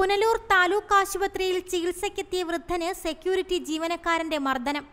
പുനലൂർ താലൂക്ക് ആശുപത്രിയിൽ ചികിത്സയ്ക്കെത്തിയ വൃദ്ധന് സെക്യൂരിറ്റി ജീവനക്കാരന്റെ മർദ്ദനം.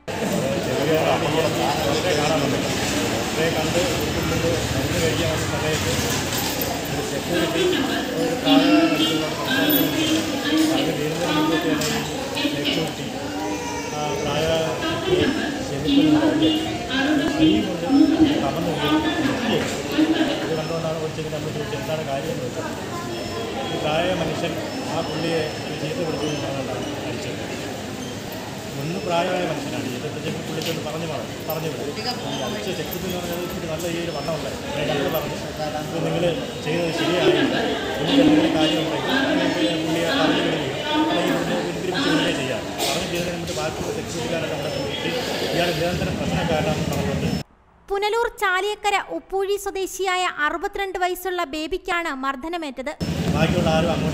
പ്രായ മനുഷ്യൻ ആ പുള്ളിയെ ചെയ്തുകൊടുക്കുന്നതാണ് മരിച്ചത്. മുന്ന് പ്രായമായ മനുഷ്യനാണ് ചെയ്തപ്പോഴത്തേക്ക് പുള്ളിക്കൊന്ന് പറഞ്ഞു അടിച്ച ചെക്കപ്പ് എന്ന് പറഞ്ഞത് ഒരു നല്ല രീതിയിൽ വണ്ണമുള്ള ഞങ്ങൾ പറഞ്ഞു നിങ്ങൾ ചെയ്തത് ശരിയായില്ല, എനിക്ക് എന്തെങ്കിലും കാര്യമുണ്ടെങ്കിൽ പുള്ളിയെ പറഞ്ഞു വിടുകയും അല്ലെങ്കിൽ പിന്തിരിപ്പിച്ച് വിടുകയും ചെയ്യാം. പറഞ്ഞു ചെയ്തതിന് മുമ്പ് ബാക്കിയുള്ള സെക്യൂരിറ്റിക്കാരൊക്കെ അവിടെ പോയിട്ട് ഇയാൾ നിരന്തരം പ്രശ്നക്കാരനാണെന്ന് പറഞ്ഞുകൊണ്ട്. പുനലൂർ ചാലിയക്കര ഉപ്പൂഴി സ്വദേശിയായ 62 വയസ്സുള്ള ബേബിക്കാണ് മർദ്ദനമേറ്റത്. ബാക്കിയുള്ള ആരും അങ്ങോട്ട്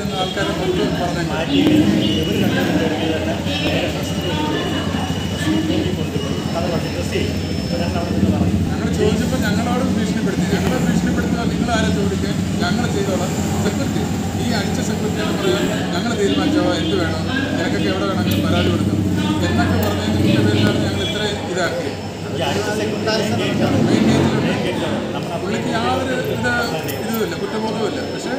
ഞങ്ങൾ ചോദിച്ചപ്പോൾ ഞങ്ങളോട് ഭീഷണിപ്പെടുത്തുക നിങ്ങൾ ആരെ ചോദിക്കുക, ഞങ്ങൾ ചെയ്തോളാം. സെക്യൂരിറ്റി ഈ അടിച്ച സെക്യൂരിറ്റിയാണ് പറയാൻ ഞങ്ങൾ തീരുമാനിച്ചോളാം, എന്ത് വേണം, നിനക്കൊക്കെ എവിടെ വേണമെങ്കിലും പരാതി കൊടുക്കും എന്നൊക്കെ പറഞ്ഞതിൻ്റെ പേരിലാണ് ഞങ്ങൾ ഇത്ര ഇതാക്കിയത്. പുള്ളിക്ക് യാതൊരു ഇതുമില്ല, കുറ്റബോധവുമില്ല. പക്ഷേ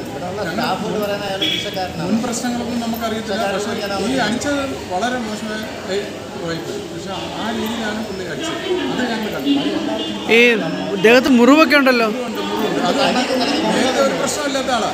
മുൻ പ്രശ്നങ്ങളൊന്നും നമുക്കറിയത്തില്ല. പക്ഷേ ഈ അടിച്ചത് വളരെ മോശമായി പോയിപ്പോയി. പക്ഷെ ആ രീതിയിലാണ് പുള്ളി അടിച്ചത്. അത് ഞങ്ങൾ കണ്ടു. ഈ ദേഹത്ത് മുറിവൊക്കെ ഉണ്ടല്ലോ. അത് നേരത്തെ ഒരു പ്രശ്നമില്ലാത്ത ആളാണ്.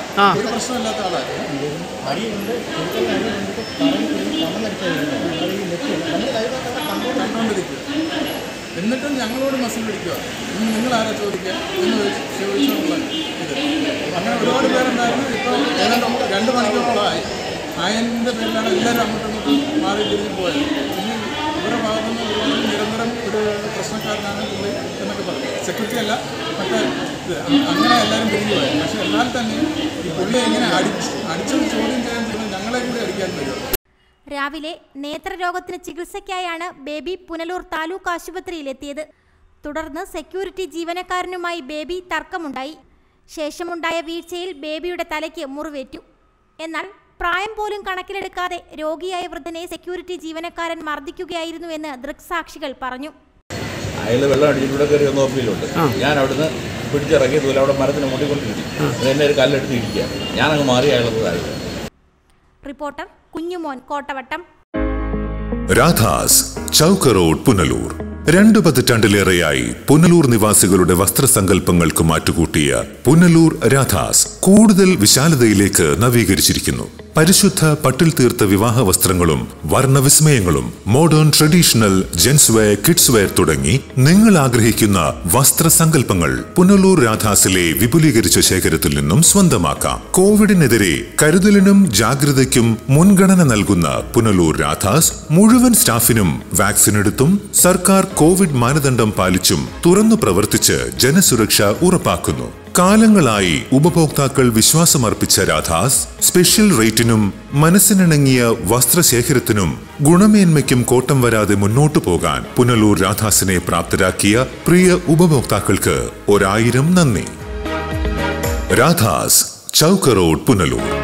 കണ്ടുകൊണ്ടിരിക്കുക. എന്നിട്ടും ഞങ്ങളോട് മസിൽ പിടിക്കുക, നിങ്ങൾ ആരാ ചോദിക്കുക എന്ന് ചോദിച്ചുള്ള ഇത്. അങ്ങനെ ഒരുപാട് പേരുണ്ടായിരുന്നു. ഇപ്പോൾ ഏതാണ്ട് 2 മണിക്കൂറോളമായി. അതിൻ്റെ പേരിലാണ് എല്ലാവരും അങ്ങോട്ടും മാറി തിരിഞ്ഞ് പോയത്. പിന്നെ ഇവരുടെ ഭാഗത്തുനിന്ന് ഒരുപാട് നിരന്തരം ഒരു പ്രശ്നക്കാരനാണ് പുള്ളി എന്നൊക്കെ പറയും. സെക്യൂരിറ്റി അല്ല, മറ്റേ ഇത് അങ്ങനെ എല്ലാവരും തിരിഞ്ഞു പോയത്. പക്ഷേ എന്നാൽ തന്നെ ഈ പുള്ളി എങ്ങനെ അടിച്ചത് ചോദ്യം ചെയ്യാൻ ചെയ്യുന്നത് ഞങ്ങളെ കൂടി അടിക്കാൻ വരുമോ. രാവിലെ നേത്രരോഗത്തിന് ചികിത്സയ്ക്കായാണ് ബേബി പുനലൂർ താലൂക്ക് ആശുപത്രിയിലെത്തിയത്. തുടർന്ന് സെക്യൂരിറ്റി ജീവനക്കാരനുമായി ബേബി തർക്കമുണ്ടായി. ശേഷമുണ്ടായ വീഴ്ചയിൽ ബേബിയുടെ തലയ്ക്ക് മുറിവേറ്റു. എന്നാൽ പ്രായം പോലും കണക്കിലെടുക്കാതെ രോഗിയായ വൃദ്ധനെ സെക്യൂരിറ്റി ജീവനക്കാരൻ മർദ്ദിക്കുകയായിരുന്നുവെന്ന് ദൃക്സാക്ഷികൾ പറഞ്ഞു. അയാൾ വെള്ളം അടിച്ചിട്ട് കയറി ഒന്ന് ഓഫീസിലുണ്ട്. ഞാൻ അവിടുന്ന് പിടിച്ചിറങ്ങി ദൂരെ അവിടെ മരത്തിന് മുട്ടിക്കൊണ്ടിരിക്കും. എന്നെ ഒരു കല്ലെടുത്ത് ഇടിക്കുക. ഞാനങ്ങ് മാറി അയാളത് താഴെ. റിപ്പോർട്ടർ കുഞ്ഞുമോൻ, കോട്ടവട്ടം. രാധാസ്, ചൗക്ക് റോഡ്, പുനലൂർ. 2 പതിറ്റാണ്ടിലേറെയായി പുനലൂർ നിവാസികളുടെ വസ്ത്രസങ്കല്പങ്ങൾക്ക് മാറ്റുകൂട്ടിയ പുനലൂർ രാധാസ് കൂടുതൽ വിശാലതയിലേക്ക് നവീകരിച്ചിരിക്കുന്നു. പരിശുദ്ധ പട്ടിൽ തീർത്ത വിവാഹ വസ്ത്രങ്ങളും വർണ്ണവിസ്മയങ്ങളും modern traditional gents wear, kids wear തുടങ്ങി നിങ്ങൾ ആഗ്രഹിക്കുന്ന വസ്ത്രസങ്കല്പങ്ങൾ പുനലൂർ രാധാസിലെ വിപുലീകരിച്ച ശേഖരത്തിൽ നിന്നും സ്വന്തമാക്കാം. കോവിഡിനെതിരെ കരുതലിനും ജാഗ്രതയ്ക്കും മുൻഗണന നൽകുന്ന പുനലൂർ രാധാസ് മുഴുവൻ സ്റ്റാഫിനും വാക്സിൻ എടുത്തും സർക്കാർ കോവിഡ് മാനദണ്ഡം പാലിച്ചും തുറന്നു പ്രവർത്തിച്ച് ജനസുരക്ഷ ഉറപ്പാക്കുന്നു. കാലങ്ങളായി ഉപഭോക്താക്കൾ വിശ്വാസമർപ്പിച്ച രാധാസ് സ്പെഷ്യൽ റേറ്റിനും മനസ്സിനിണങ്ങിയ വസ്ത്രശേഖരത്തിനും ഗുണമേന്മയ്ക്കും കോട്ടം വരാതെ മുന്നോട്ടു പോകാൻ പുനലൂർ രാധാസിനെ പ്രാപ്തരാക്കിയ പ്രിയ ഉപഭോക്താക്കൾക്ക് 1000 നന്ദി. രാധാസ്, ചൗക്ക് റോഡ്, പുനലൂർ.